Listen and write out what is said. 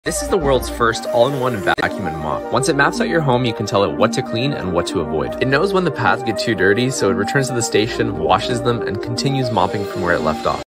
This is the world's first all-in-one vacuum and mop. Once it maps out your home, you can tell it what to clean and what to avoid. It knows when the paths get too dirty, so it returns to the station, washes them, and continues mopping from where it left off.